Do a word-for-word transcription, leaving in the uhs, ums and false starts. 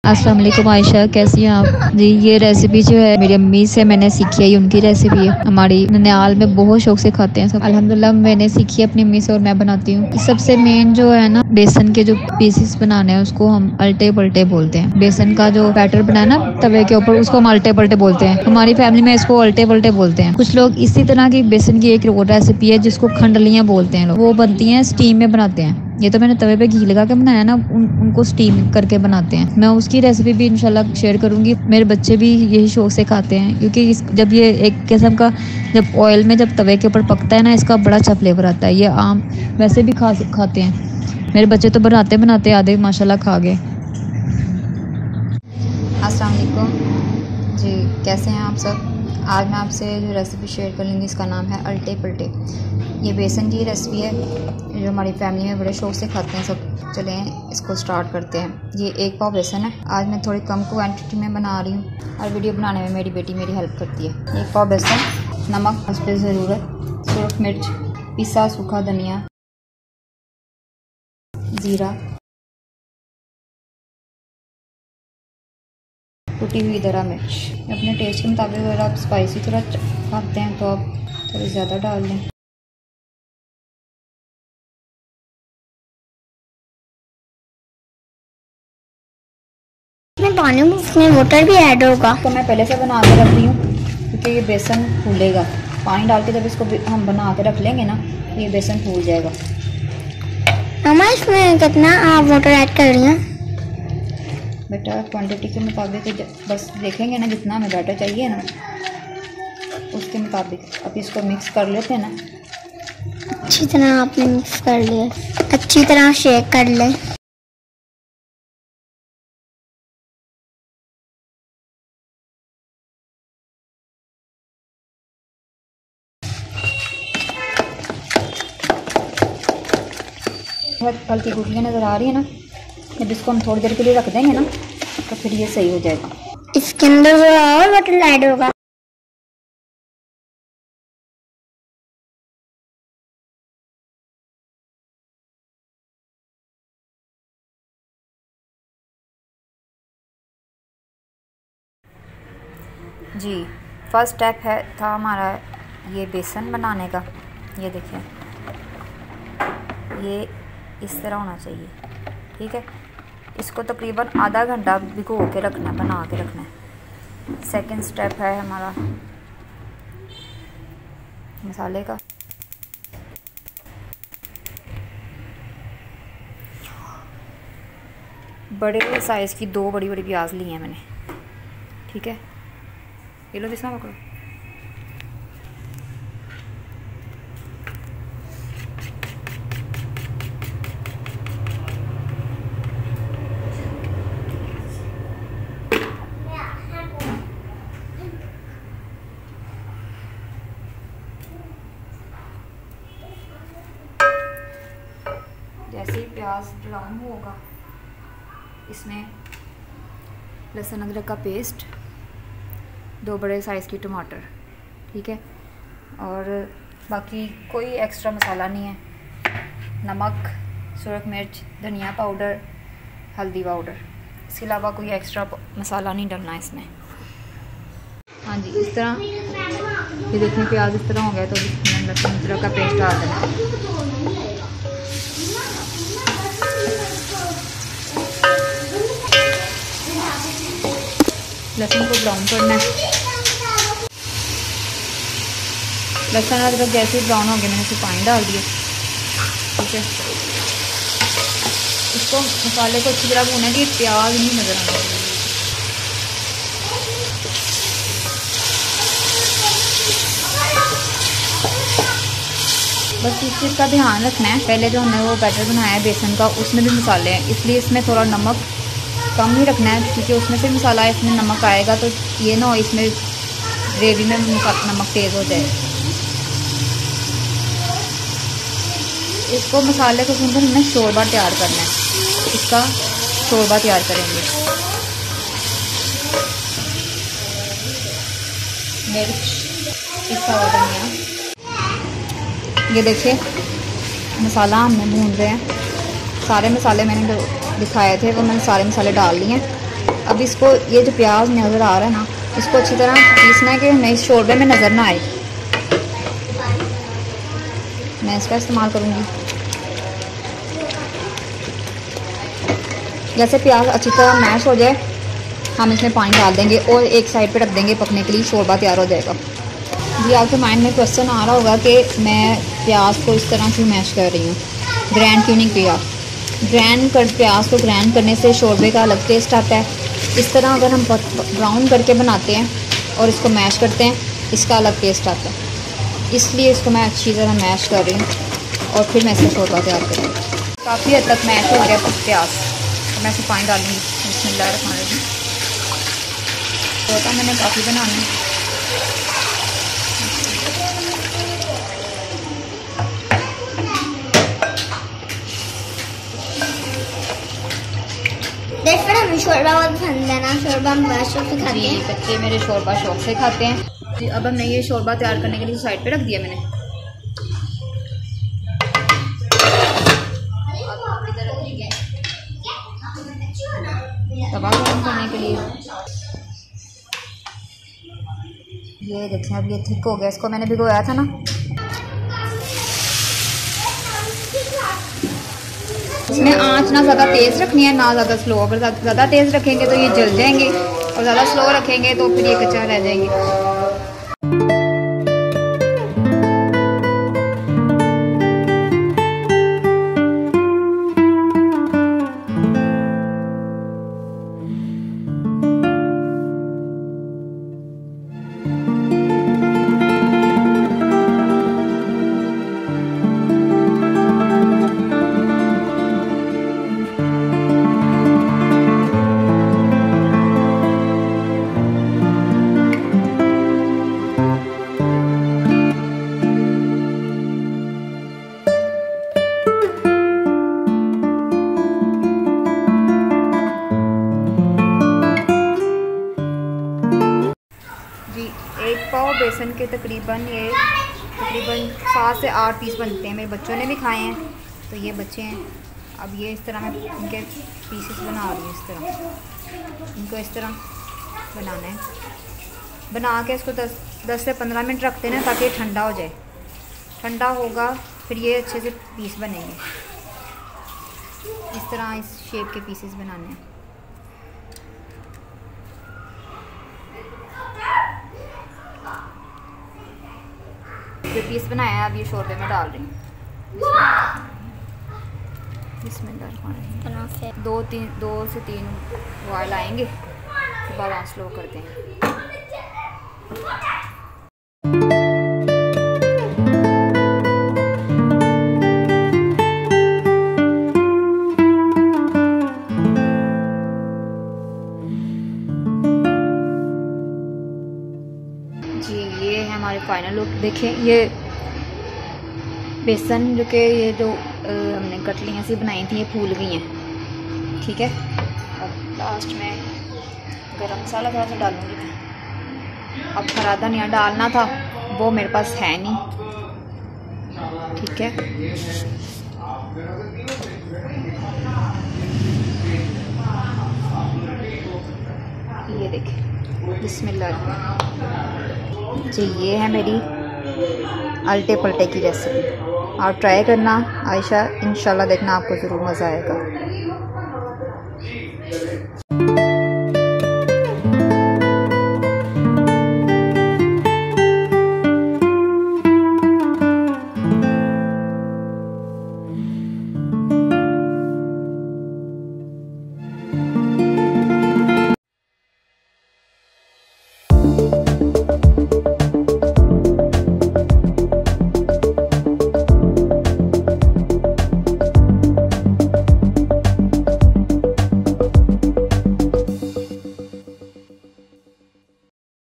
अस्सलाम वालेकुम आयशा, कैसी हैं आप? जी, ये रेसिपी जो है मेरी अम्मी से मैंने सीखी है, उनकी रेसिपी है। हमारी ननिहाल में बहुत शौक से खाते हैं सब। अल्हम्दुलिल्लाह मैंने सीखी है अपनी अम्मी से और मैं बनाती हूँ। सबसे मेन जो है ना, बेसन के जो पीसेस बनाने हैं उसको हम अल्टे पल्टे बोलते हैं। बेसन का जो बैटर बनाया ना तवे के ऊपर, उसको हम अल्टे पल्टे बोलते हैं। हमारी फैमिली में इसको अल्टे पल्टे बोलते हैं। कुछ लोग इसी तरह की बेसन की एक और रेसिपी है जिसको खंडलियाँ बोलते हैं लोग, वो बनती हैं स्टीम में बनाते हैं। ये तो मैंने तवे पे घी लगा के बनाया ना, उन, उनको स्टीम करके बनाते हैं। मैं उसकी रेसिपी भी इंशाल्लाह शेयर करूंगी। मेरे बच्चे भी यही शौक से खाते हैं क्योंकि इस, जब ये एक किस्म का जब ऑयल में जब तवे के ऊपर पकता है ना, इसका बड़ा अच्छा फ्लेवर आता है। ये आम वैसे भी खा खाते हैं। मेरे बच्चे तो बनाते बनाते आधे माशाल्लाह खा गए। अस्सलाम वालेकुम जी, कैसे हैं आप सब? आज मैं आपसे जो रेसिपी शेयर कर लूँगी इसका नाम है अल्टे पल्टे। ये बेसन की रेसिपी है जो हमारी फैमिली में बड़े शौक से खाते हैं सब। चलें इसको स्टार्ट करते हैं। ये एक पाव बेसन है। आज मैं थोड़ी कम क्वांटिटी में बना रही हूँ और वीडियो बनाने में मेरी बेटी मेरी हेल्प करती है। एक पाव बेसन, नमक उस पर ज़रूरत, सुरख मिर्च, पिसा सूखा धनिया, ज़ीरा, कुटी हुई दरा मिर्च। अपने टेस्ट के मुताबिक अगर आप स्पाइसी थोड़ा खाते हैं तो आप थोड़ी ज़्यादा डाल लें। इसमें पानी में इसमें वाटर भी ऐड होगा। तो मैं पहले से बना के रख रही हूँ क्योंकि ये बेसन फूलेगा। पानी डाल के जब इसको हम बना के रख लेंगे ना, तो ये बेसन फूल जाएगा। मम्मा इसमें कितना आप वाटर ऐड कर रही हैं? बेटा क्वांटिटी के मुताबिक बस देखेंगे ना, जितना हमें बैटर चाहिए ना उसके मुताबिक। अब इसको मिक्स कर लेते हैं ना। अच्छी तरह आपने मिक्स कर लिया, अच्छी तरह शेक कर लें। हल्की गुठलियाँ नज़र आ रही है ना, जब इसको हम थोड़ी देर के लिए रख देंगे ना तो फिर ये सही हो जाएगा। इसके अंदर और वाटर ऐड होगा। जी, फर्स्ट स्टेप है था हमारा ये बेसन बनाने का। ये देखिए, ये इस तरह होना चाहिए, ठीक है। इसको तकरीबन आधा घंटा भिगो के रखना है, बना के रखना है। सेकंड स्टेप है हमारा मसाले का। बड़े साइज़ की दो बड़ी बड़ी प्याज ली हैं मैंने, ठीक है। ये लो बिस्मिल्लाह पकड़ो। जैसे ही प्याज ब्राउन होगा, इसमें लहसुन अदरक का पेस्ट, दो बड़े साइज़ की टमाटर, ठीक है। और बाकी कोई एक्स्ट्रा मसाला नहीं है। नमक, सुरख मिर्च, धनिया पाउडर, हल्दी पाउडर, इसके अलावा कोई एक्स्ट्रा मसाला नहीं डलना है इसमें। हाँ जी, इस तरह ये देखने प्याज इस तरह हो गया तो इसमें लहसुन अदरक का पेस्ट डाल देना। लहसुन को ब्राउन करना है। लहसुन अदरक जैसे ब्राउन हो गया मैंने इसमें पानी डाल दिया, ठीक है। इसको मसाले को अच्छी तरह भूनना कि प्याज नहीं नज़र आना चाहिए। बस इस चीज़ का ध्यान रखना है, पहले जो हमने वो बैटर बनाया है बेसन का उसमें भी मसाले हैं, इसलिए इसमें थोड़ा नमक कम ही रखना है क्योंकि उसमें से मसाला है, इसमें नमक आएगा तो ये ना हो इसमें ग्रेवी में नमक तेज़ हो जाए। इसको मसाले को सुनकर हमने शोरबा तैयार करना है, इसका शोरबा तैयार करेंगे। मिर्च, पिसा हुआ धनिया, ये देखिए मसाला हमने भून रहे हैं। सारे मसाले मैंने दिखाए थे वो मैंने सारे मसाले डाल लिए हैं। अब इसको ये जो प्याज नज़र आ रहा है ना, इसको अच्छी तरह पीसना है कि हमें इस शोरबे में नज़र ना आए। मैं इसका इस्तेमाल करूँगी। जैसे प्याज अच्छी तरह मैश हो जाए हम इसमें पानी डाल देंगे और एक साइड पे रख देंगे पकने के लिए। शोरबा तैयार हो जाएगा। जी आपके माइंड में क्वेश्चन आ रहा होगा कि मैं प्याज को इस तरह क्यों मैश कर रही हूँ, ग्रैंड क्यों नहीं किया। ग्रैंड कर प्याज को ग्रैंड करने से शोरबे का अलग टेस्ट आता है। इस तरह अगर हम ब्राउन करके बनाते हैं और इसको मैश करते हैं, इसका अलग टेस्ट आता है। इसलिए इसको मैं अच्छी तरह मैश कर रही हूँ और फिर मैं इसका शोरबा तैयार करूँगी। काफ़ी हद तक मैश हो गया प्याज, तो मैं इसमें पानी डालूँगी। बिस्मिल्लाह रहमान रहीम। होता मैंने काफ़ी बनाना है। शोरबा बहुत पसंद है ना, शोरबा हम बहुत शौक से खाते हैं। बच्चे मेरे शोरबा शौक से खाते हैं। अब हमने ये शोरबा तैयार करने के लिए साइड पे रख दिया मैंने। तवा गर्म करने के लिए ये देखें, अब ये थिक हो गया। इसको मैंने भिगोया था ना। इसमें आंच ना ज़्यादा तेज़ रखनी है ना ज़्यादा स्लो। अगर ज़्यादा तेज़ रखेंगे तो ये जल जाएंगे और ज़्यादा स्लो रखेंगे तो फिर ये कच्चा रह जाएंगे। एक पाव बेसन के तकरीबन ये तकरीबन सात से आठ पीस बनते हैं। मेरे बच्चों ने भी खाए हैं तो ये बच्चे हैं। अब ये इस तरह मैं इनके पीसेस बना रही हूँ। इस तरह इनको इस तरह बनाना है। बना के इसको दस दस से पंद्रह मिनट रखते हैं ताकि ठंडा हो जाए। ठंडा होगा फिर ये अच्छे से पीस बनेंगे। इस तरह इस शेप के पीसेस बनाने हैं। जो पीस बनाया है अब ये शोरबे में डाल रही हूँ। बिस्मिल्लाह। दो तीन दो से तीन बॉयल आएंगे उसके बाद आंच स्लो करते हैं। जी ये है हमारे फाइनल लुक। देखें ये बेसन जो कि ये जो आ, हमने कटलियाँ सी बनाई थी ये फूल गई हैं। ठीक है, अब लास्ट में गरम मसाला थोड़ा सा डालूँगी मैं। अब हरा धनिया डालना था वो मेरे पास है नहीं। ठीक है, ये देखें। बिस्मिल्लाह। जी ये है मेरी अल्टे पलटे की रेसिपी। आप ट्राई करना आयशा, इंशाल्लाह देखना आपको ज़रूर मज़ा आएगा।